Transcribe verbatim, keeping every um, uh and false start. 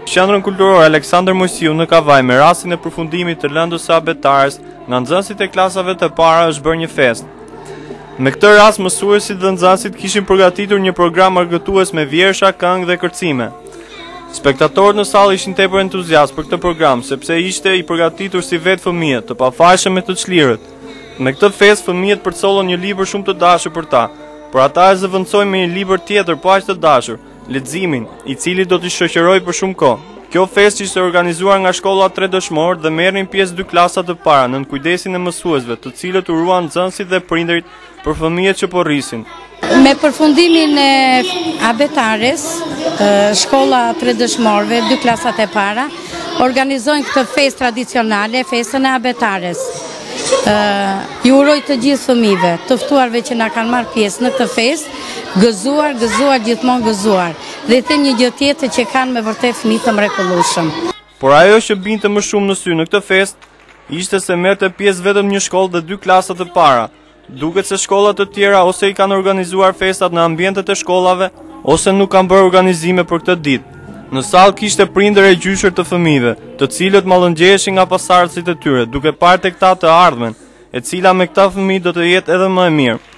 Qendrën Kulturore Aleksandër Mojsiu në Kavaj me rastin e përfundimit të lëndës së abetares nga nxënësit e klasave të para është bërë një festë. Me këtë rast mësuesit dhe nxënësit kishin përgatitur një program argëtues me vjersha, këngë dhe kërcime. Spektatorët në sallë ishin tepër entuziastë për këtë program, sepse ishte i përgatitur si vetë fëmijët, të pafajshëm me të çlirët. Me këtë festë fëmijët përcollën një libër shumë të dashur për ta, por ata e zëvendësojnë me një libër tjetër po aq të dashur, Leximin, i cili do t'i shoqërojë për shumë kohë. Kjo festë ishte organizuar nga shkolla tre dëshmor dhe merrnin pjesë dy klasa të para nën kujdesin e mësuesve, të cilët uruan nxënësit dhe prindërit për fëmijët që po rrisin. Me përfundimin e abetares, shkolla tre dëshmorëve, dy klasat e para, organizojnë këtë festë tradicionale, festën e abetares. Ju uroj të gjithë fëmijëve, të ftuarve që na kanë marrë pjesë në këtë festë, gëzuar, gëzuar, gjithmonë gëzuar. Dhe të një gjë tjetër që kanë me vërtet fëmijë të mrekullueshëm. Por ajo që binte më shumë në sy në këtë festë ishte se merrte pjesë vetëm një shkollë dhe dy klasa të para. Duket se shkollat të tjera ose i kanë organizuar festat në ambientet e shkollave, ose nuk kanë bërë organizime për këtë ditë. Në sallë kishte prindër e gjyshër të fëmijëve, të cilët mallëngjehesin nga pasardhësit e tyre, duke parë tek ta të ardhmen, e cila me këta fëmijë do të jetë edhe më e mirë.